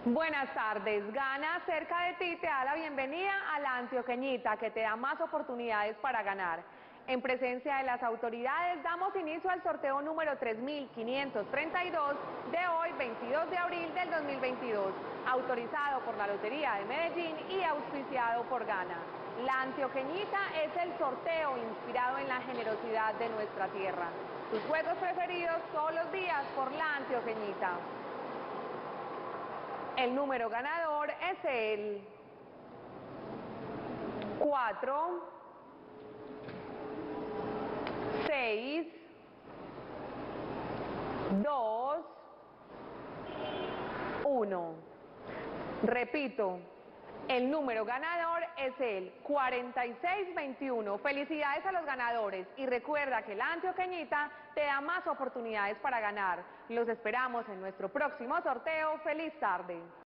Buenas tardes. Gana cerca de ti te da la bienvenida a la Antioqueñita, que te da más oportunidades para ganar. En presencia de las autoridades damos inicio al sorteo número 3532 de hoy, 22 de abril del 2022, autorizado por la Lotería de Medellín y auspiciado por Gana. La Antioqueñita es el sorteo inspirado en la generosidad de nuestra tierra. Tus juegos preferidos todos los días por la Antioqueñita. El número ganador es el 4, 6, 2, 1. Repito, el número ganador es el 4621. Felicidades a los ganadores y recuerda que la Antioqueñita te da más oportunidades para ganar. Los esperamos en nuestro próximo sorteo. ¡Feliz tarde!